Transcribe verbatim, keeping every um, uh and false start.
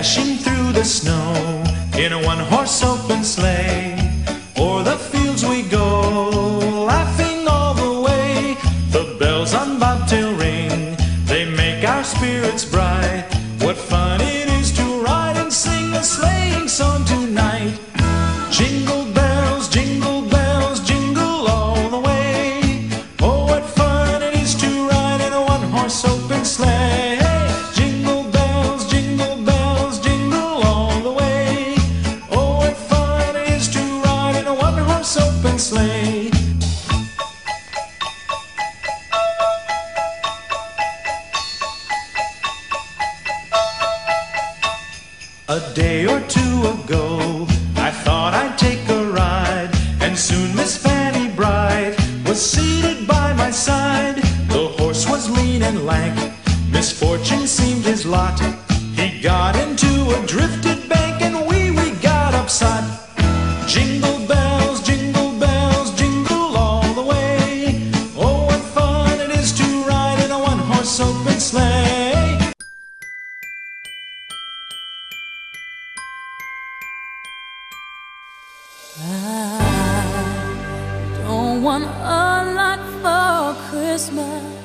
dashing through the snow in a one-horse open sleigh. O'er the fields we go, laughing all the way. The bells on bobtail ring, they make our spirits bright. What fun it is to ride and sing a sleighing song tonight. Jingle bells, jingle bells, jingle all the way. Oh, what fun it is to ride in a one-horse open sleigh. Jingle bells, jingle bells, jingle all the way. Oh, what fun it is to ride in a one-horse open sleigh. A day or two ago, I thought I'd take a ride, and soon Miss Fanny Bright was seated by my side. The horse was lean and lank, misfortune seemed his lot. He got into a drifted bank, and we, we got upset. Jingle bells, jingle bells, jingle all the way. Oh, what fun it is to ride in a one-horse open sleigh. I don't want a lot for Christmas.